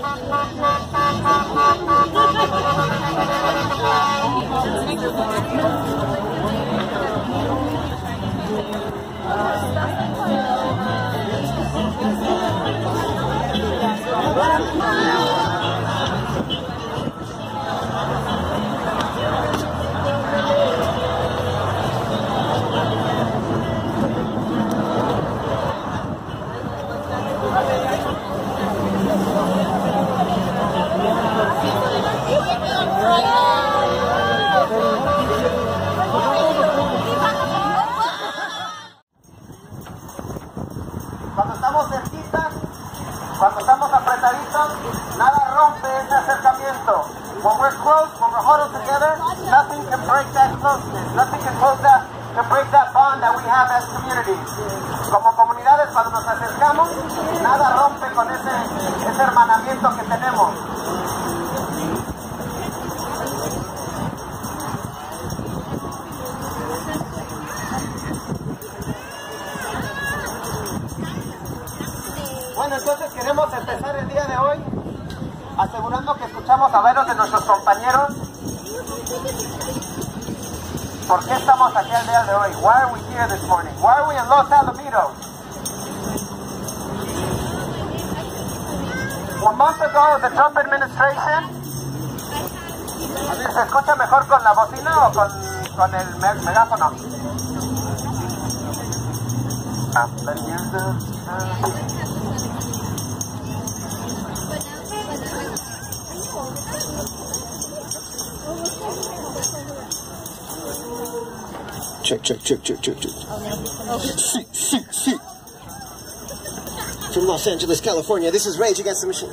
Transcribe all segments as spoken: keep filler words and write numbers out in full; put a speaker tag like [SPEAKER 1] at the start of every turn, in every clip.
[SPEAKER 1] Cuando estamos cerquitas, cuando estamos apretaditos, nada rompe ese acercamiento. When we're close, when we're huddled together, nothing can break that closeness. Nothing can close that, can break that bond that we have as communities. Como comunidades, cuando nos acercamos, nada rompe con ese, ese hermanamiento que tenemos. Bueno, entonces queremos empezar el día de hoy asegurando que escuchamos a varios de nuestros compañeros. ¿Por qué estamos aquí el día de hoy? Why are we here this morning? Why are we in Los Alamitos? A month ago, the Trump administration. ¿Se escucha mejor con la bocina o con, con el me megáfono? Ah, let's use this. Uh, Check, check, check, check, check, check. Sí, sí, sí. From Los Angeles, California, this is Rage Against the Machine.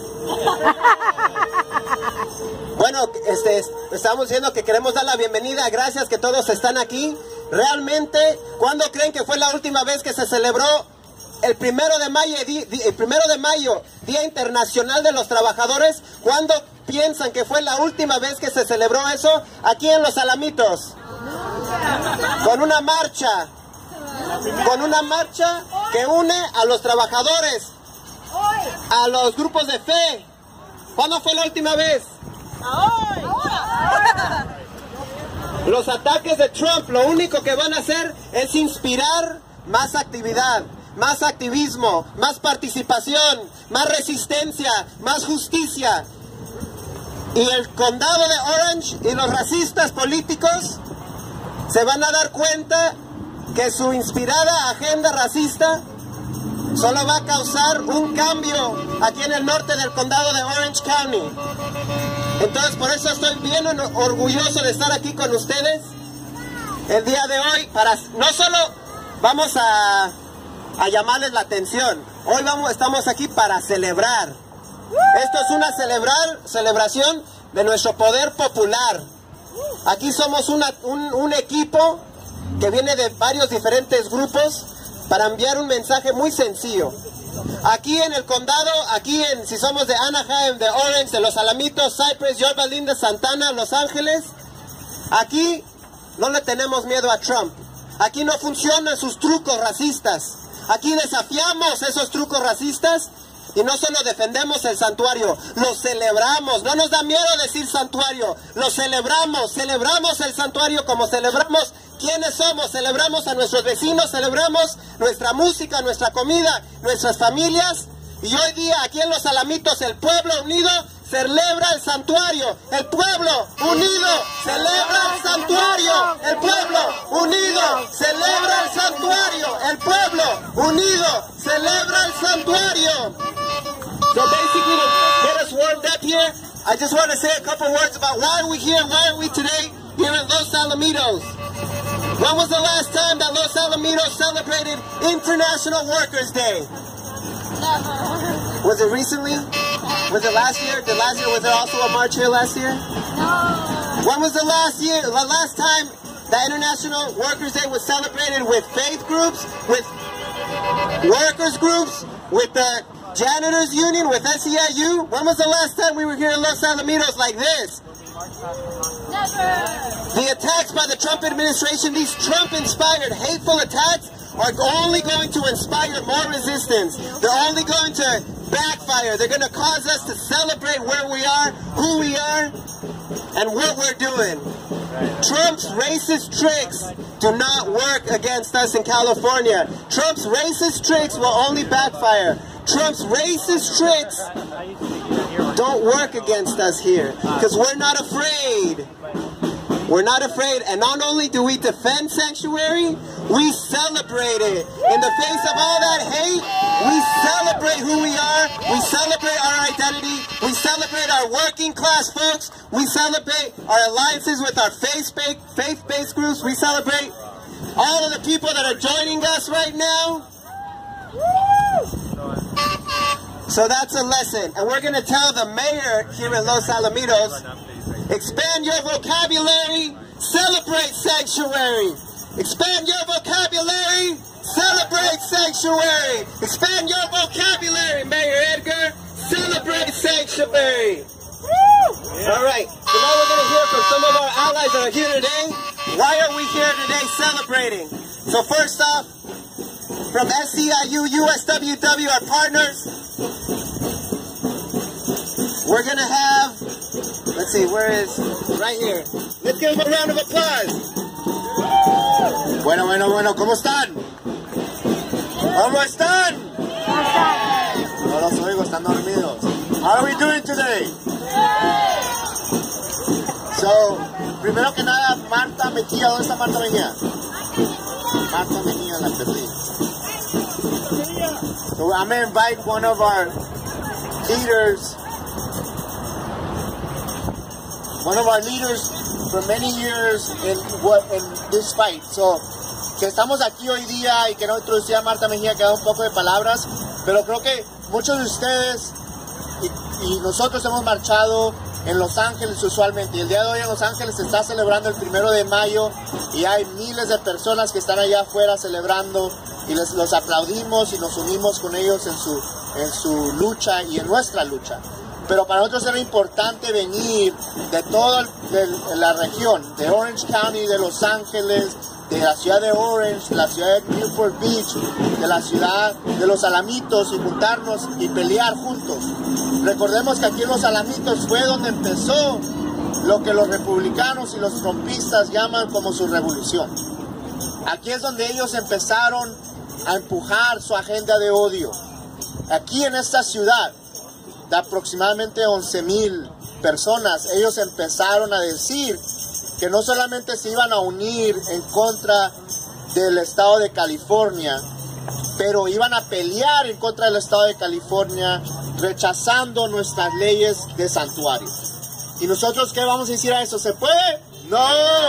[SPEAKER 1] Bueno, este, estamos diciendo que queremos dar la bienvenida. Gracias que todos están aquí. Realmente, ¿cuándo creen que fue la última vez que se celebró el primero de mayo, el primero de mayo, Día Internacional de los Trabajadores? ¿Cuándo piensan que fue la última vez que se celebró eso? Aquí en Los Alamitos. Con una marcha, con una marcha que une a los trabajadores, a los grupos de fe. ¿Cuándo fue la última vez? Los ataques de Trump lo único que van a hacer es inspirar más actividad, más activismo, más participación, más resistencia, más justicia. Y el condado de Orange y los racistas políticos se van a dar cuenta que su inspirada agenda racista solo va a causar un cambio aquí en el norte del condado de Orange County. Entonces, por eso estoy bien orgulloso de estar aquí con ustedes el día de hoy. Para, no solo vamos a, a llamarles la atención, hoy vamos, estamos aquí para celebrar. Esto es una celebrar, celebración de nuestro poder popular. Aquí somos una, un, un equipo que viene de varios diferentes grupos para enviar un mensaje muy sencillo. Aquí en el condado, aquí en, si somos de Anaheim, de Orange, de Los Alamitos, Cypress, Yorba Linda, Santana, Los Ángeles, aquí no le tenemos miedo a Trump. Aquí no funcionan sus trucos racistas. Aquí desafiamos esos trucos racistas. Y no solo defendemos el santuario, lo celebramos. No nos da miedo decir santuario, lo celebramos. Celebramos el santuario como celebramos quiénes somos. Celebramos a nuestros vecinos, celebramos nuestra música, nuestra comida, nuestras familias. Y hoy día aquí en Los Alamitos el pueblo unido celebra el santuario. El pueblo unido celebra el santuario. El pueblo unido celebra el santuario. El pueblo unido celebra el santuario. So basically, to get us warmed up here, I just want to say a couple words about why are we here, why are we today here in Los Alamitos. When was the last time that Los Alamitos celebrated International Workers' Day? Never. Was it recently? Was it last year? Did last year, was there also a march here last year? No. When was the last year, the last time that International Workers' Day was celebrated with faith groups, with workers groups, with the Janitors Union, with S E I U? When was the last time we were here in Los Alamitos like this? Never. The attacks by the Trump administration, these Trump-inspired hateful attacks, are only going to inspire more resistance. They're only going to backfire. They're going to cause us to celebrate where we are, who we are, and what we're doing. Trump's racist tricks do not work against us in California. Trump's racist tricks will only backfire. Trump's racist tricks don't work against us here because we're not afraid. We're not afraid, and not only do we defend sanctuary, we celebrate it. In the face of all that hate, we celebrate who we are, we celebrate our identity, we celebrate our working class folks, we celebrate our alliances with our faith-based faith-based groups, we celebrate all of the people that are joining us right now. So that's a lesson, and we're going to tell the mayor here in Los Alamitos, expand your vocabulary, celebrate sanctuary. Expand your vocabulary, celebrate sanctuary. Expand your vocabulary, Mayor Edgar, celebrate sanctuary. Woo! All right, so now we're going to hear from some of our allies that are here today. Why are we here today celebrating? So first off, from S C I U, U S W W, our partners, we're going to have, let's see, where is, right here. Let's give them a round of applause. Bueno, bueno, bueno, ¿cómo están? ¿Cómo están? No los oigo, están dormidos. How are we doing today? So, primero que nada, Marta Mejía, ¿dónde está Marta Mejía? Marta Mejía, la perdí. So I'm going to invite one of our leaders, one of our leaders for many years in what in this fight. So, que estamos aquí hoy día y quiero introducir a Marta Mejía, que da un poco de palabras, pero creo que muchos de ustedes y, y nosotros hemos marchado en Los Ángeles usualmente, y el día de hoy en Los Ángeles se está celebrando el primero de mayo y hay miles de personas que están allá afuera celebrando y les, los aplaudimos y nos unimos con ellos en su, en su lucha y en nuestra lucha. Pero para nosotros era importante venir de toda la región, de Orange County, de Los Ángeles, de la ciudad de Orange, de la ciudad de Newport Beach, de la ciudad de Los Alamitos y juntarnos y pelear juntos. Recordemos que aquí en Los Alamitos fue donde empezó lo que los republicanos y los trumpistas llaman como su revolución. Aquí es donde ellos empezaron a empujar su agenda de odio. Aquí en esta ciudad, de aproximadamente once mil personas, ellos empezaron a decir que no solamente se iban a unir en contra del estado de California, pero iban a pelear en contra del estado de California, rechazando nuestras leyes de santuario. ¿Y nosotros qué vamos a decir a eso? ¿Se puede? ¡No!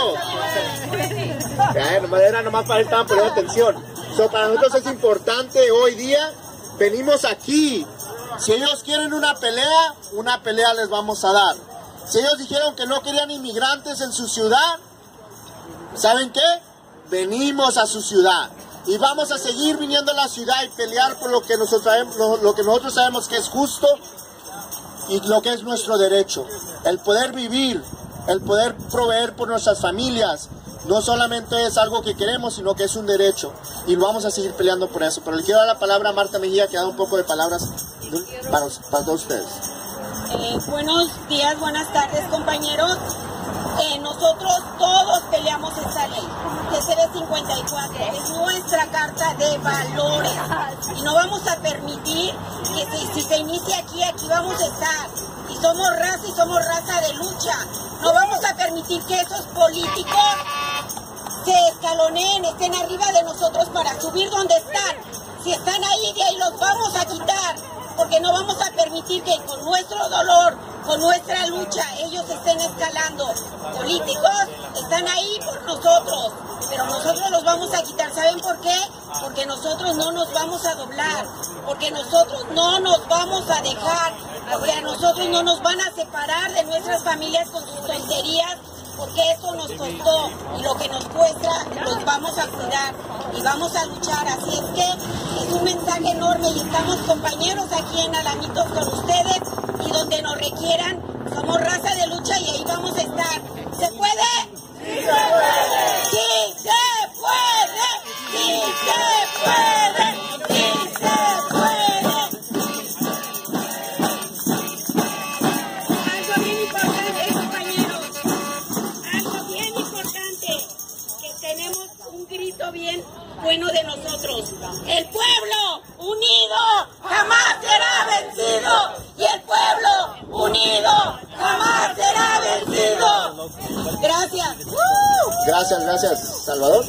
[SPEAKER 1] Era nomás para él, estaban poniendo atención. So, para nosotros es importante hoy día, venimos aquí. Si ellos quieren una pelea, una pelea les vamos a dar. Si ellos dijeron que no querían inmigrantes en su ciudad, ¿saben qué? Venimos a su ciudad. Y vamos a seguir viniendo a la ciudad y pelear por lo que nosotros, lo, lo que nosotros sabemos que es justo y lo que es nuestro derecho. El poder vivir, el poder proveer por nuestras familias, no solamente es algo que queremos, sino que es un derecho. Y vamos a seguir peleando por eso. Pero le quiero dar la palabra a Marta Mejía, que da un poco de palabras para, para todos ustedes.
[SPEAKER 2] Eh, buenos días, buenas tardes, compañeros. Eh, nosotros todos peleamos esta ley, T C B cincuenta y cuatro, es nuestra carta de valores y no vamos a permitir que se, si se inicia aquí, aquí vamos a estar. Y somos raza y somos raza de lucha. No vamos a permitir que esos políticos se escaloneen, estén arriba de nosotros para subir donde están. Si están ahí, de ahí los vamos a quitar, porque no vamos a permitir que con nuestro dolor, con nuestra lucha, ellos estén escalando. Políticos están ahí por nosotros, pero nosotros los vamos a quitar. ¿Saben por qué? Porque nosotros no nos vamos a doblar, porque nosotros no nos vamos a dejar, porque a nosotros no nos van a separar de nuestras familias con sus tonterías, porque eso nos costó y lo que nos cuesta los vamos a cuidar y vamos a luchar. Así es que es un mensaje enorme y estamos compañeros aquí en Alamitos con ustedes y donde nos requieran, somos raza de lucha y ahí vamos a estar. ¿Se puede? ¡Sí se puede! ¡Sí se puede! ¡Sí se puede! ¡Sí se puede!
[SPEAKER 1] Gracias, gracias, Salvador.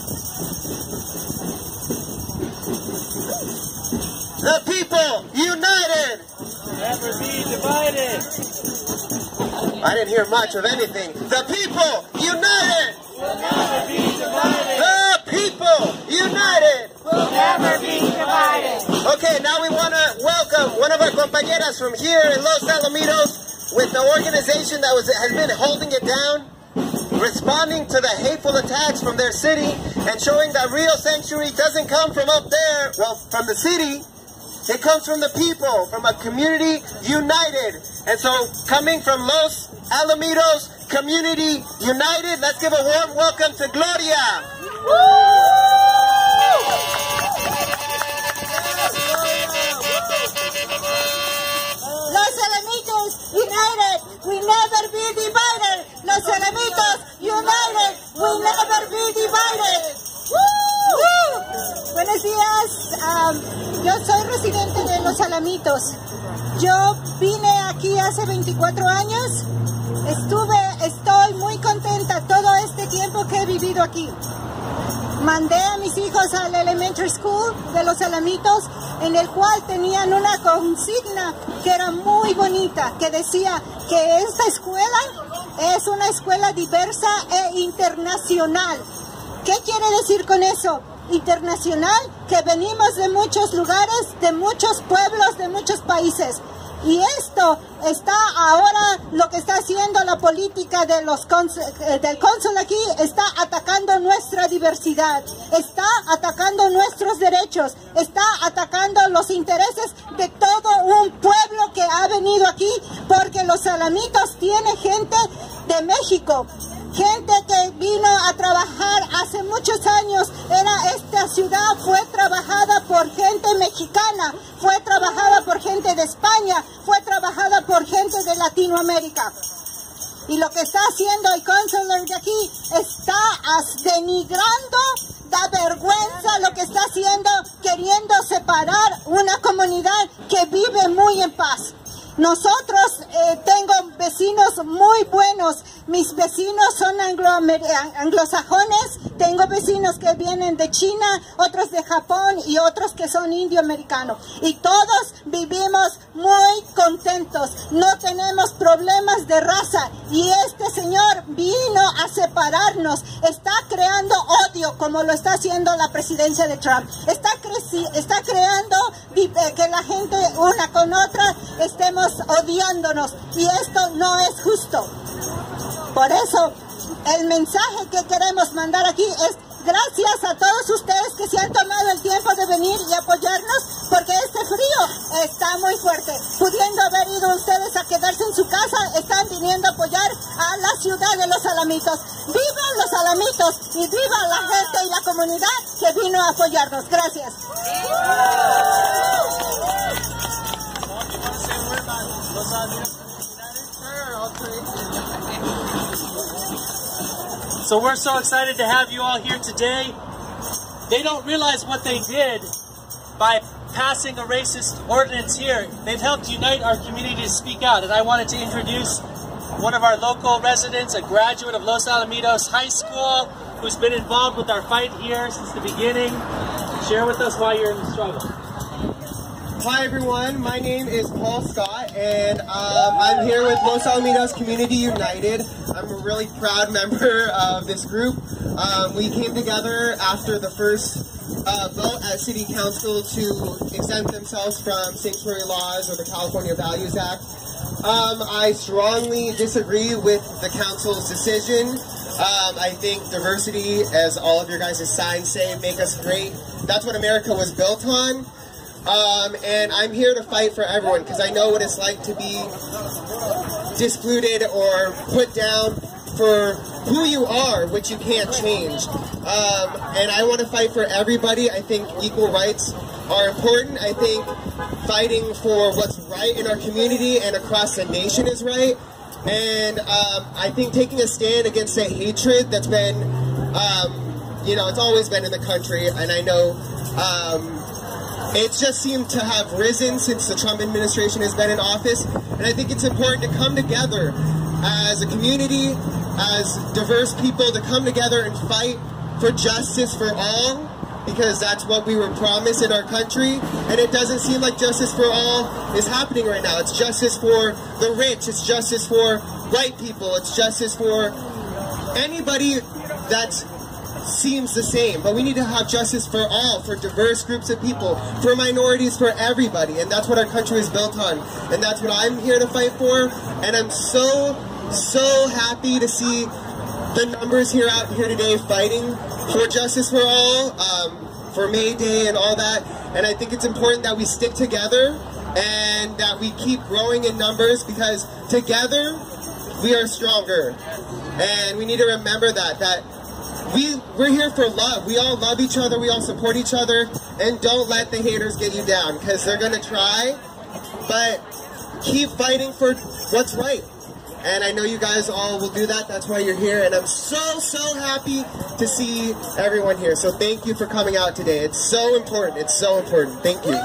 [SPEAKER 1] The people united.
[SPEAKER 3] Never be divided.
[SPEAKER 1] I didn't hear much of anything. The people united.
[SPEAKER 3] Will never be divided.
[SPEAKER 1] The people united.
[SPEAKER 3] Will never be divided.
[SPEAKER 1] Okay, now we want to welcome one of our compañeras from here in Los Alamitos with the organization that was has been holding it down, responding to the hateful attacks from their city and showing that real sanctuary doesn't come from up there, well, from the city. It comes from the people, from a community united. And so, coming from Los Alamitos Community United, let's give a warm welcome to Gloria.
[SPEAKER 2] Los Alamitos United, we never be divided. Los Alamitos United, we never be divided. ¡Woo! Buenos días, um, yo soy residente de Los Alamitos. Yo vine aquí hace veinticuatro años, estuve, estoy muy contenta todo este tiempo que he vivido aquí. Mandé a mis hijos al Elementary School de Los Alamitos, en el cual tenían una consigna que era muy bonita, que decía que esta escuela es una escuela diversa e internacional. ¿Qué quiere decir con eso? Internacional, que venimos de muchos lugares, de muchos pueblos, de muchos países. Y esto está ahora, lo que está haciendo la política de los cons del cónsul aquí, está atacando nuestra diversidad, está atacando nuestros derechos, está atacando los intereses de todo un pueblo que ha venido aquí, porque Los Alamitos tiene gente de México, gente que vino a trabajar hace muchos años. Era esta ciudad fue trabajada por gente mexicana, fue trabajada por gente de España, fue trabajada por gente de Latinoamérica. Y lo que está haciendo el cónsul de aquí está denigrando, da vergüenza lo que está haciendo, queriendo separar una comunidad que vive muy en paz. Nosotros eh, tengo vecinos muy buenos, mis vecinos son anglo anglosajones, tengo vecinos que vienen de China, otros de Japón y otros que son indioamericanos. Y todos vivimos muy contentos, no tenemos problemas de raza. Y este señor vino a separarnos, está creando odio como lo está haciendo la presidencia de Trump. Está, está creando que la gente una con otra estemos odiándonos, y esto no es justo. Por eso el mensaje que queremos mandar aquí es gracias a todos ustedes que se han tomado el tiempo de venir y apoyarnos, porque este frío está muy fuerte. Pudiendo haber ido ustedes a quedarse en su casa, están viniendo a apoyar a la ciudad de Los Alamitos. ¡Viva Los Alamitos! Y viva la gente y la comunidad que vino a apoyarnos. Gracias.
[SPEAKER 3] So we're so excited to have you all here today. They don't realize what they did by passing a racist ordinance here. They've helped unite our community to speak out. And I wanted to introduce one of our local residents, a graduate of Los Alamitos High School, who's been involved with our fight here since the beginning. Share with us why you're in the struggle.
[SPEAKER 1] Hi everyone, my name is Paul Scott, and um, I'm here with Los Alamitos Community United. I'm a really proud member of this group. Um, we came together after the first uh, vote at City Council to exempt themselves from sanctuary laws or the California Values Act. Um, I strongly disagree with the Council's decision. Um, I think diversity, as all of your guys' signs say, make us great. That's what America was built on. Um, and I'm here to fight for everyone because I know what it's like to be discluded or put down for who you are, which you can't change. Um, and I want to fight for everybody. I think equal rights are important. I think fighting for what's right in our community and across the nation is right. And um, I think taking a stand against the hatred that's been, um, you know, it's always been in the country. And I know um, it's just seemed to have risen since the Trump administration has been in office. And I think it's important to come together as a community as diverse people to come together and fight for justice for all, because that's what we were promised in our country, and it doesn't seem like justice for all is happening right now. It's justice for the rich, it's justice for white people, it's justice for anybody that seems the same. But we need to have justice for all, for diverse groups of people, for minorities, for everybody, and that's what our country is built on, and that's what I'm here to fight for. And I'm so, so happy to see the numbers here out here today fighting for justice for all, um, for May Day and all that. And I think it's important that we stick together and that we keep growing in numbers, because together we are stronger. And we need to remember that, that we, we're here for love. We all love each other, we all support each other, and don't let the haters get you down, because they're gonna try, but keep fighting for what's right. And I know you guys all will do that. That's why you're here. And I'm so, so happy to see everyone here. So thank you for coming out today. It's so important. It's so important. Thank you.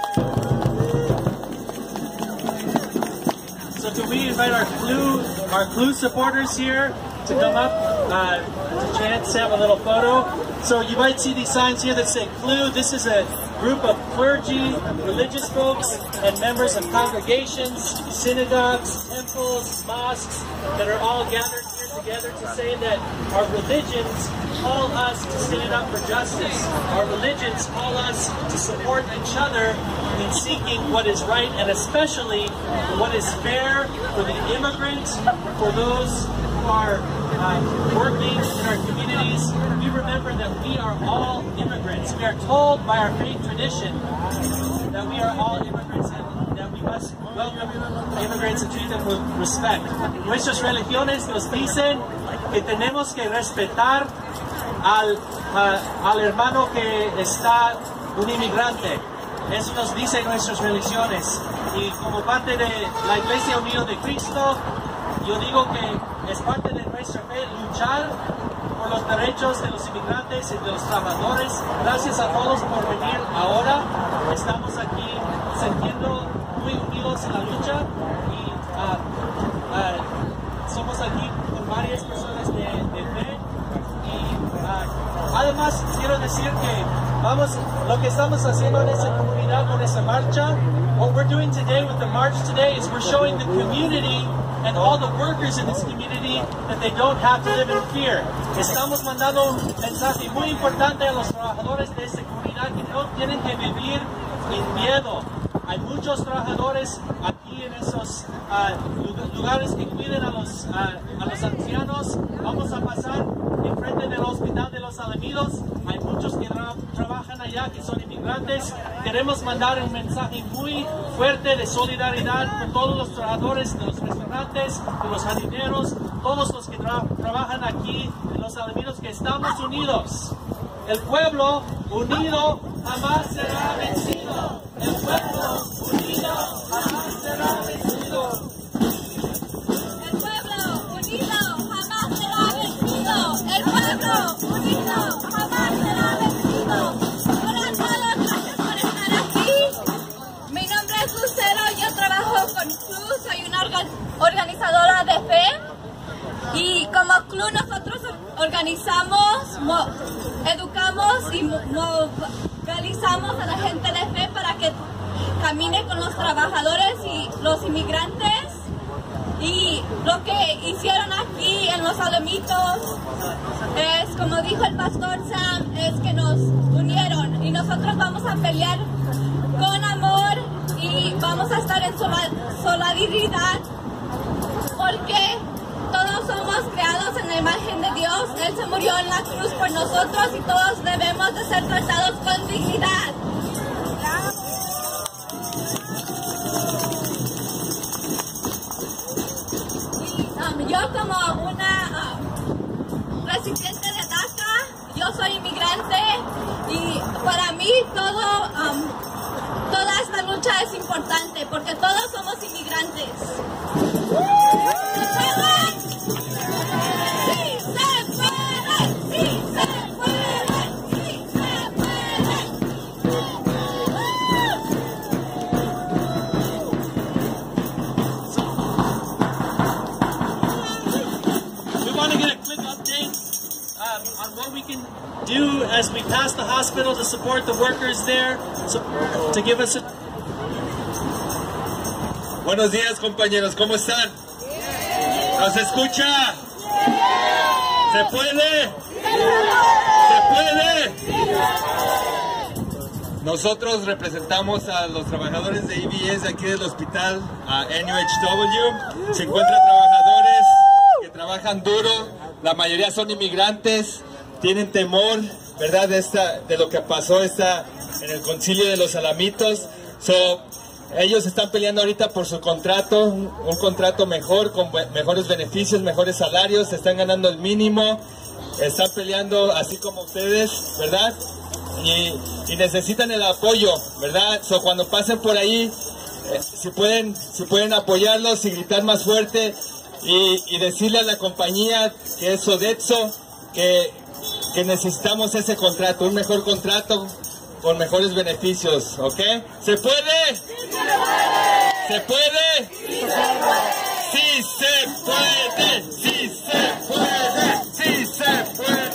[SPEAKER 3] So can we invite our Clue, our Clue supporters here to come up uh, to chant, to have a little photo. So you might see these signs here that say Clue. This is a group of clergy, religious folks, and members of congregations, synagogues, temples, mosques, that are all gathered here together to say that our religions call us to stand up for justice. Our religions call us to support each other in seeking what is right, and especially what is fair for the immigrant, for those who are uh, working in our communities. We remember that we are all immigrants. We are told by our faith tradition that we are all immigrants and that we must welcome immigrants and treat them with respect. Nuestras religiones nos dicen que tenemos que respetar al, uh, al hermano que está un inmigrante. Eso nos dicen nuestras religiones. Y como parte de la Iglesia Unida de Cristo, yo digo que es parte de nuestra fe luchar por los derechos de los inmigrantes y de los trabajadores. Gracias a todos por venir ahora. Estamos aquí sintiendo muy unidos en la lucha y uh, uh, somos aquí con varias personas de, de fe. Y uh, además quiero decir que vamos, lo que estamos haciendo en esa comunidad con esa marcha, what we're doing today with the march today is we're showing the community and all the workers in this community that they don't have to live in fear. Estamos mandando un mensaje muy importante a los trabajadores de esta comunidad que no tienen que vivir en miedo. Hay muchos trabajadores aquí en esos uh, lugares que cuiden a los, uh, a los ancianos. Vamos a pasar enfrente del Hospital de los Alamitos. Hay muchos que tra trabajan allá que son inmigrantes. Queremos mandar un mensaje muy fuerte de solidaridad con todos los trabajadores de los restaurantes, de los jardineros, todos los que tra trabajan aquí en los Alamitos, que estamos unidos. El pueblo unido jamás será vencido. El pueblo unido jamás será vencido.
[SPEAKER 4] El pueblo unido jamás será vencido. El pueblo unido jamás será vencido. Hola a todos, gracias por estar aquí. Mi nombre es Lucero, yo trabajo con Clue, soy una orga organizadora de fe. Y como Clue nosotros organizamos, educamos y movilizamos a la gente de fe para que camine con los trabajadores y los inmigrantes. Y lo que hicieron aquí en los Alamitos es, como dijo el pastor Sam, es que nos unieron y nosotros vamos a pelear con amor y vamos a estar en solidaridad, porque todos somos creados en la imagen de Dios. Él se murió en la cruz por nosotros y todos debemos de ser tratados con dignidad. Y, um, yo como una um, residente de DACA, yo soy inmigrante y para mí todo, um, toda esta lucha es importante porque todos somos inmigrantes.
[SPEAKER 3] want what we can do as we pass the hospital to support the workers there, so, to give us a...
[SPEAKER 5] Buenos días, compañeros, ¿cómo están? ¿Nos escucha? ¿Se puede? ¿Se puede? Nosotros representamos a los trabajadores de E B S de aquí del hospital, a N U H W. Se encuentran trabajadores que trabajan duro, la mayoría son inmigrantes, tienen temor, ¿verdad?, de, esta, de lo que pasó esta, en el concilio de los Alamitos. So, ellos están peleando ahorita por su contrato, un, un contrato mejor, con mejores beneficios, mejores salarios, están ganando el mínimo, están peleando así como ustedes, ¿verdad? Y, y necesitan el apoyo, ¿verdad? So, cuando pasen por ahí, eh, si pueden, si pueden apoyarlos y gritar más fuerte y, y decirle a la compañía que es Sodexo que, que necesitamos ese contrato, un mejor contrato con mejores beneficios, ¿ok? ¿Se puede? ¿Se puede? ¡Sí se puede! ¡Sí se puede! ¡Sí se puede!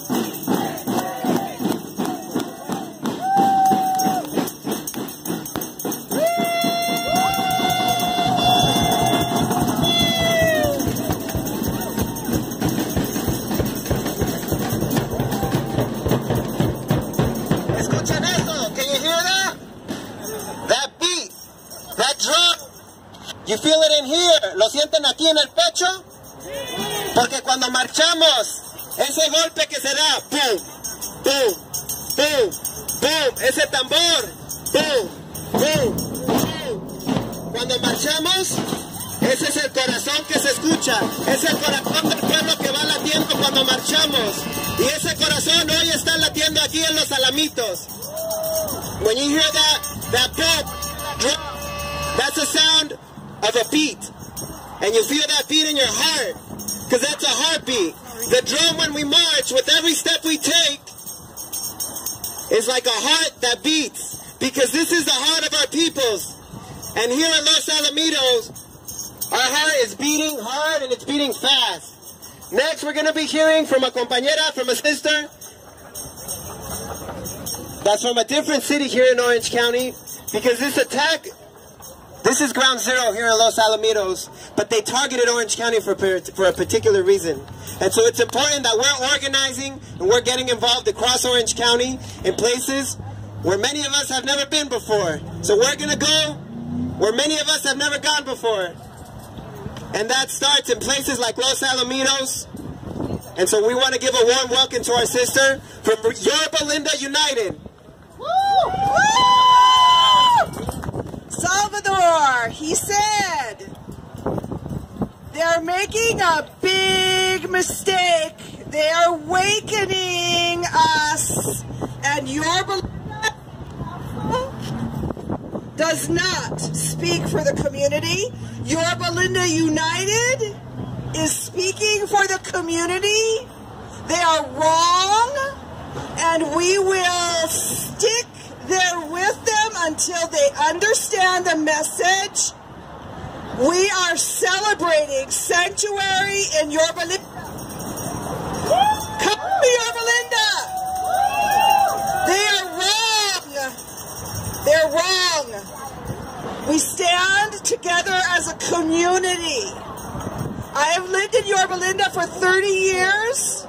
[SPEAKER 1] Escuchen eso. Can you hear that? That beat, that drum. You feel it in here. ¿Lo sienten aquí en el pecho? Porque cuando marchamos, ese golpe que se da, pum, pum, pum, pum, ese tambor, pum, pum, pum. Cuando marchamos, ese es el corazón que se escucha, es el corazón del pueblo que va latiendo cuando marchamos. Y ese corazón hoy está latiendo aquí en los Alamitos. When you hear that, that boom, drum, that's the sound of a beat. And you feel that beat in your heart, because that's a heartbeat. The drum when we march, with every step we take, is like a heart that beats, because this is the heart of our peoples. And here in Los Alamitos, our heart is beating hard and it's beating fast. Next, we're going to be hearing from a compañera, from a sister, that's from a different city here in Orange County, because this attack, this is ground zero here in Los Alamitos, but they targeted Orange County for, for a particular reason. And so it's important that we're organizing and we're getting involved across Orange County in places where many of us have never been before. So we're going to go where many of us have never gone before. And that starts in places like Los Alamitos. And so we want to give a warm welcome to our sister from Yorba Linda United.
[SPEAKER 6] Woo! Woo! Salvador, he said, they're making a big mistake. They are awakening us. And Yorba Linda does not speak for the community. Yorba Linda United is speaking for the community. They are wrong, and we will stick there with them until they understand the message. We are celebrating sanctuary in Yorba Linda. Come to Yorba Linda. They are wrong. They're wrong. We stand together as a community. I have lived in Yorba Linda for thirty years.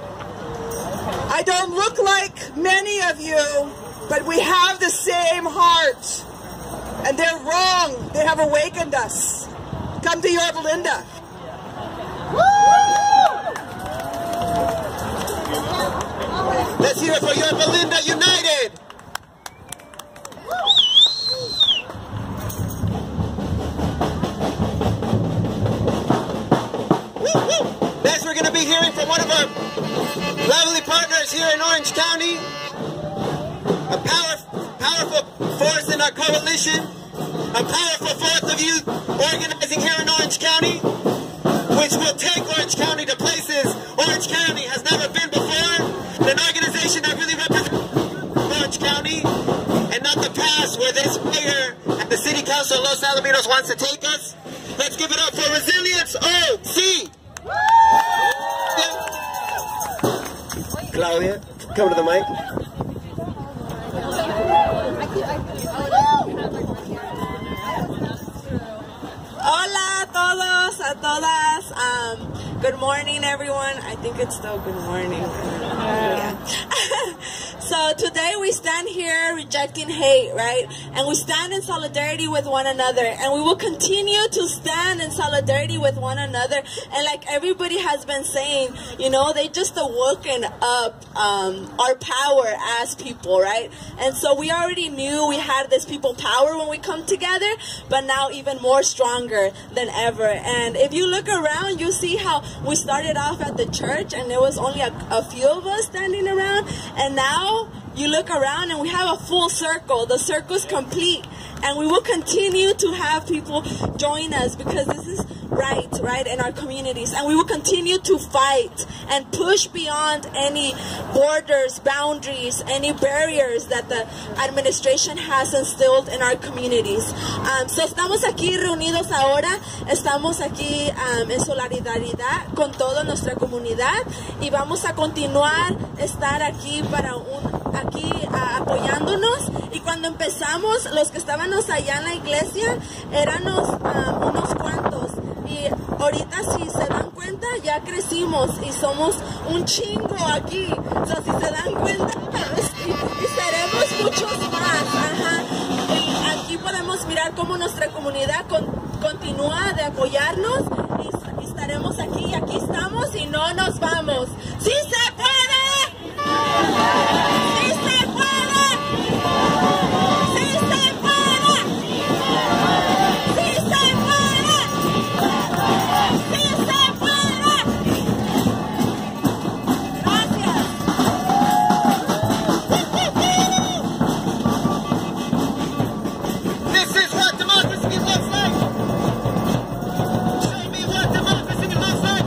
[SPEAKER 6] I don't look like many of you, but we have the same heart. And they're wrong. They have awakened us. Come to Yorba Linda.
[SPEAKER 1] Let's hear it for Yorba Linda United. Next, we're going to be hearing from one of our lovely partners here in Orange County, a power, powerful force in our coalition, a powerful force of youth organizing here in Orange County, which will take Orange County to places Orange County has never been before, an organization that really represents Orange County and not the past where this mayor and the city council of Los Alamitos wants to take us. Let's give it up for Resilience O C. Claudia, come to the mic.
[SPEAKER 6] Hola a todos, a todas. Um, good morning, everyone. I think it's still good morning. Yeah. So today we stand here rejecting hate, right? And we stand in solidarity with one another. And we will continue to stand in solidarity with one another. And like everybody has been saying, you know, they just awoken up um, our power as people, right? And so we already knew we had this people power when we come together, but now even more stronger than ever. And if you look around, you see how we started off at the church and there was only a, a few of us standing around. And now you look around and we have a full circle. The circle's complete. And we will continue to have people join us because this is right, right, in our communities. And we will continue to fight and push beyond any borders, boundaries, any barriers that the administration has instilled in our communities. Um, so estamos aquí reunidos ahora, estamos aquí um, en solidaridad con toda nuestra comunidad y vamos a continuar estar aquí para un aquí uh, apoyándonos. Y cuando empezamos, los que estábamos allá en la iglesia éramos um, unos cuantos, y ahorita si se dan cuenta ya crecimos y somos un chingo aquí. O sea, si se dan cuenta y, y seremos muchos más. Ajá. Y aquí podemos mirar cómo nuestra comunidad con, continúa de apoyarnos y, y estaremos aquí, aquí estamos y no nos vamos. ¡Sí se puede! ¡Sí se puede! ¡Sí se puede! ¡Sí se puede! ¡Sí se puede! Gracias.
[SPEAKER 1] This is what democracy looks like. Show me what democracy looks like.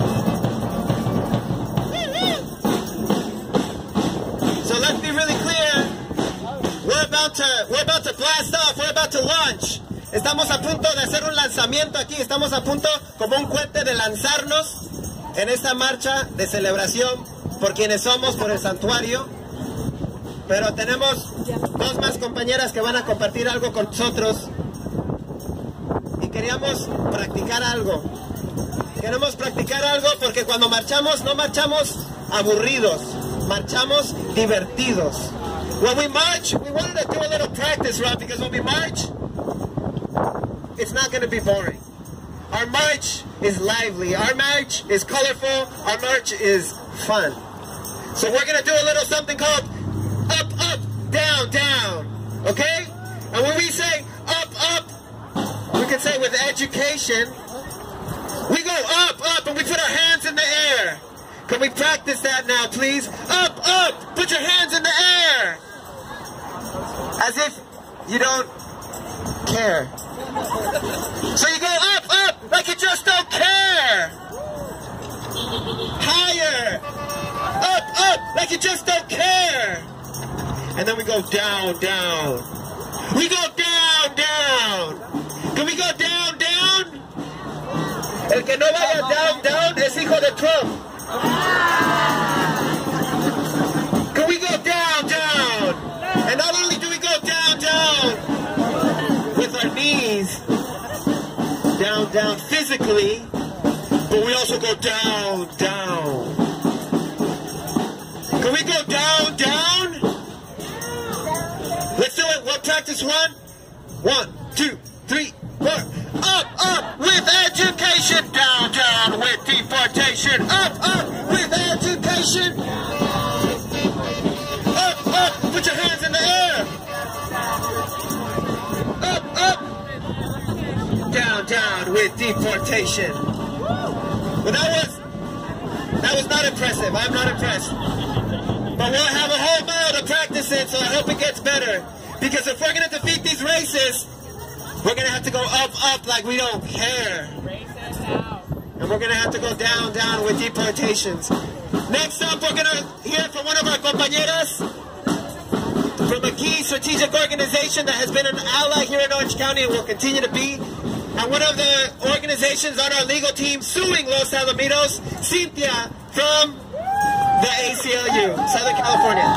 [SPEAKER 1] So let's be really clear. We're about to we're about to blast off. We're about to launch. Estamos a punto de hacer un lanzamiento aquí. Estamos a punto como un cohete de lanzarnos en esta marcha de celebración por quienes somos, por el santuario. Pero tenemos dos más compañeras que van a compartir algo con nosotros. Y queríamos practicar algo. Queremos practicar algo porque cuando marchamos, no marchamos aburridos. Marchamos divertidos. When we march, we wanted to do a little practice run because when we march, it's not going to be boring. Our march is lively. Our march is colorful. Our march is fun. So we're going to do a little something called up, up, down, down. Okay? And when we say up, up, we can say with education, we go up, up, and we put our hands in the air. Can we practice that now, please? Up, up, put your hands in the air. As if you don't care. So you go up, up, like you just don't care. Higher. Up, up, like you just don't care. And then we go down, down. We go down, down. Can we go down, down? El que no vaya down, down es hijo de Trump. Can we go down, down? And not only do we go down, down with our knees, down, down physically, but we also go down, down. Can we go down, down? Let's do it. One practice one. One, two, three, four. Up, up with education. Down, down with deportation. Up, up with education. Up, up. Put your hands in the air. Up, up. Down, down with deportation. Well, that was, that was not impressive. I'm not impressed. But we'll have a whole mile to practice it, so I hope it gets better. Because if we're going to defeat these racists, we're going to have to go up, up like we don't care. And we're going to have to go down, down with deportations. Next up, we're going to hear from one of our compañeras from a key strategic organization that has been an ally here in Orange County and will continue to be. And one of the organizations on our legal team suing Los Alamitos, Cynthia from the A C L U, Southern California.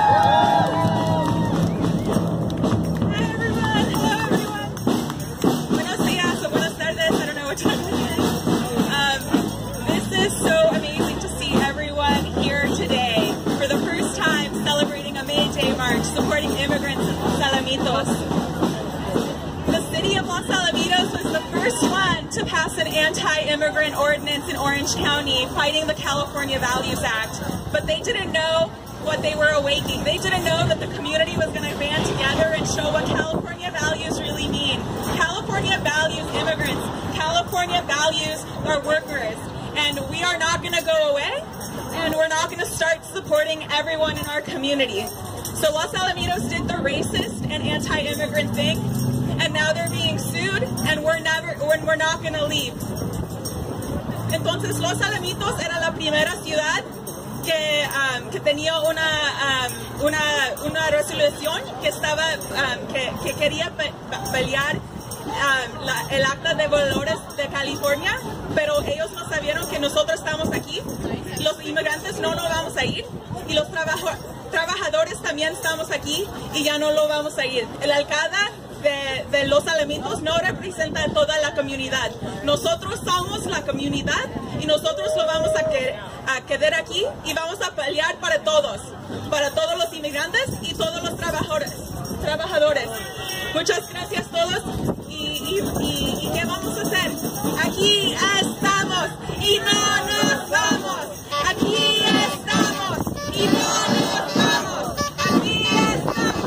[SPEAKER 7] Hi everyone, hello everyone. Buenos días o buenas tardes, I don't know what time it is. Um, this is so amazing to see everyone here today for the first time celebrating a May Day march supporting immigrants in Los Alamitos. The city of Los Alamitos was the first one to pass an anti-immigrant ordinance in Orange County fighting the California Values Act, but they didn't know what they were awaiting. They didn't know that the community was going to band together and show what California values really mean. California values immigrants. California values our workers. And we are not going to go away, and we're not going to start supporting everyone in our community. So Los Alamitos did the racist and anti-immigrant thing, and now they're being sued, and we're never, we're, we're not going to leave. Entonces, Los Alamitos era la primera ciudad que, um, que tenía una, um, una, una resolución que, estaba, um, que, que quería pe pelear um, la, el Acta de Valores de California, pero ellos no sabieron que nosotros estamos aquí. Los inmigrantes no nos vamos a ir, y los trabajo trabajadores también estamos aquí y ya no lo vamos a ir. El alcalde De, de Los Alamitos no representa a toda la comunidad. Nosotros somos la comunidad y nosotros lo vamos a, que, a quedar aquí y vamos a pelear para todos, para todos los inmigrantes y todos los trabajadores. trabajadores. Muchas gracias a todos y, y, y, y ¿qué vamos a hacer? Aquí estamos y no nos vamos. Aquí estamos y no nos vamos. Aquí estamos.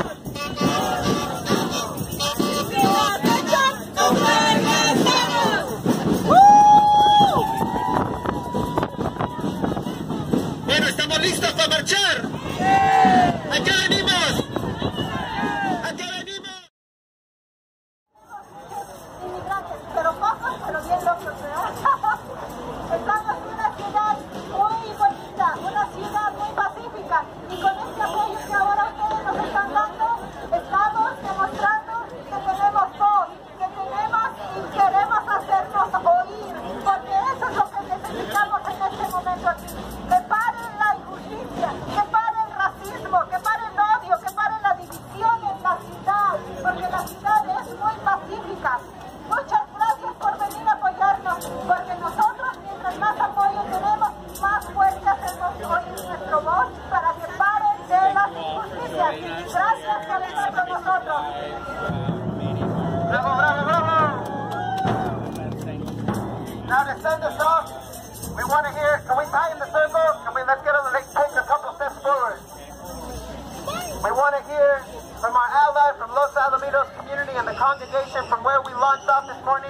[SPEAKER 1] Bueno, ¿estamos listos para marchar? ¿A qué venimos? ¿A qué venimos?
[SPEAKER 4] Inmigrantes, pero pocos, pero bien locos, ¿verdad? Estamos en una ciudad muy bonita, una ciudad muy pacífica, y con este apoyo que ahora ustedes nos están dando, estamos demostrando que tenemos voz, que tenemos y queremos hacernos oír, porque eso es lo que necesitamos en este momento aquí. Que paren la injusticia, que pare el racismo, que pare el odio, que pare la división en la ciudad, porque la ciudad es muy pacífica. Muchas gracias por venir a apoyarnos, porque nosotros, mientras más apoyo tenemos, más fuerte hacemos oír nuestra voz para que paren de las injusticias. Gracias por estar con nosotros.
[SPEAKER 1] Bravo, bravo, bravo! Now to send us off, we want to hear, can we tie in the circle? Can we, let's get a, let's take a couple steps forward. We want to hear from our ally from Los Alamitos community and the congregation from where we launched off this morning.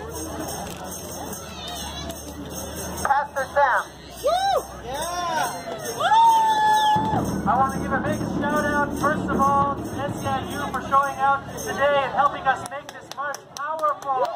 [SPEAKER 1] Pastor Sam. Woo! Yeah! Woo!
[SPEAKER 3] I want to give a big shout out, first of all, to N C I U for showing out today and helping us make this march powerful.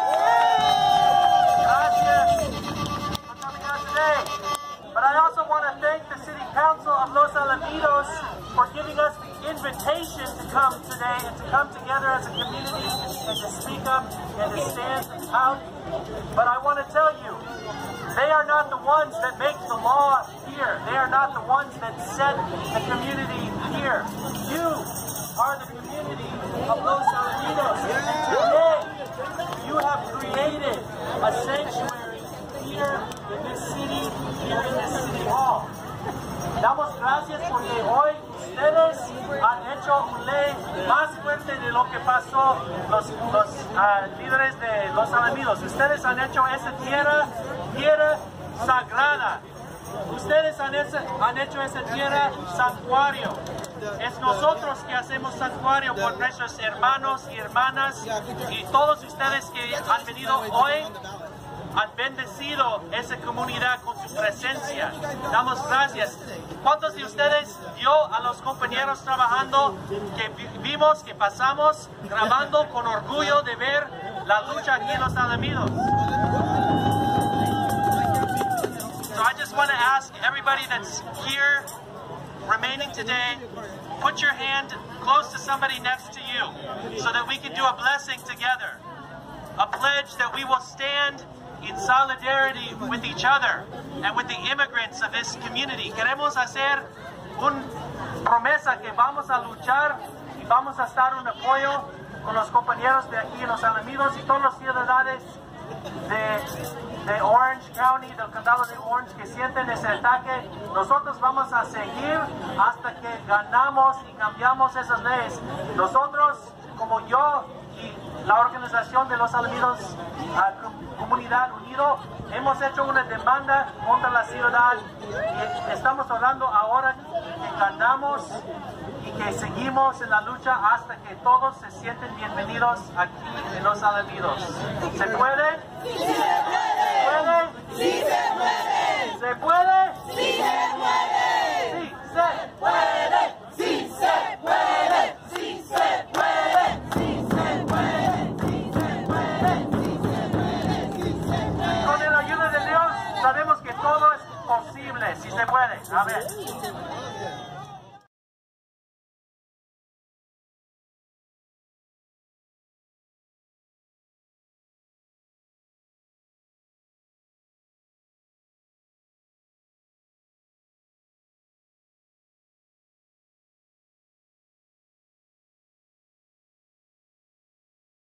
[SPEAKER 3] Gracias for coming out today. But I also want to thank the City Council of Los Alamitos for giving us the invitation to come today and to come together as a community and to speak up and to stand out. But I want to tell you, they are not the ones that make the law here. They are not the ones that set the community here. You are the community of Los Alamitos. And today, you have created a sanctuary here in this city, here in this city hall. Damos gracias porque hoy ustedes han hecho una ley más fuerte de lo que pasó los, los uh, líderes de Los Alamitos. Ustedes han hecho esa tierra, tierra sagrada. Ustedes han, esa, han hecho esa tierra santuario. Es nosotros que hacemos santuario por nuestros hermanos y hermanas, y todos ustedes que han venido hoy han bendecido esa comunidad con su presencia. Damos gracias. ¿Cuántos de ustedes vio a los compañeros trabajando que vimos, que pasamos, grabando con orgullo de ver la lucha aquí en Los Alamitos? So I just want to ask everybody that's here remaining today, put your hand close to somebody next to you so that we can do a blessing together. A pledge that we will stand in solidarity with each other and with the immigrants of this community. Queremos hacer una promesa que vamos a luchar y vamos a estar en apoyo con los compañeros de aquí en Los Alamitos y todos los ciudadanos de, de Orange County, del condado de Orange, que sienten ese ataque. Nosotros vamos a seguir hasta que ganamos y cambiamos esas leyes. Nosotros, como yo y la organización de Los Alamitos, uh, Comunidad Unido, hemos hecho una demanda contra la ciudad y estamos hablando ahora que ganamos y que seguimos en la lucha hasta que todos se sienten bienvenidos aquí en Los Alamitos. ¿Se puede?
[SPEAKER 4] ¡Sí se puede!
[SPEAKER 3] ¿Se puede?
[SPEAKER 4] ¡Sí se puede!
[SPEAKER 3] ¿Se puede?
[SPEAKER 4] ¡Sí se puede!
[SPEAKER 3] ¡Sí se puede!
[SPEAKER 4] ¡Sí se puede! ¡Sí se puede! ¡Sí se puede! ¡Sí se puede! ¡Sí se puede! ¡Sí se puede!
[SPEAKER 3] Con la ayuda de Dios sabemos que todo es posible, si se puede. A ver.